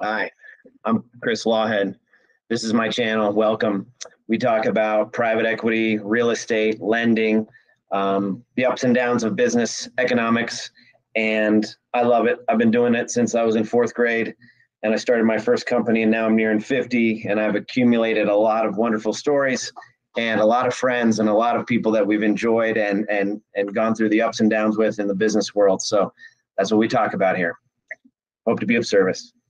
Hi, I'm Chris Lawhead. This is my channel. Welcome. We talk about private equity, real estate, lending, the ups and downs of business economics, and I love it. I've been doing it since I was in fourth grade, and I started my first company, and now I'm nearing 50, and I've accumulated a lot of wonderful stories and a lot of friends and a lot of people that we've enjoyed and gone through the ups and downs with in the business world. So that's what we talk about here. Hope to be of service.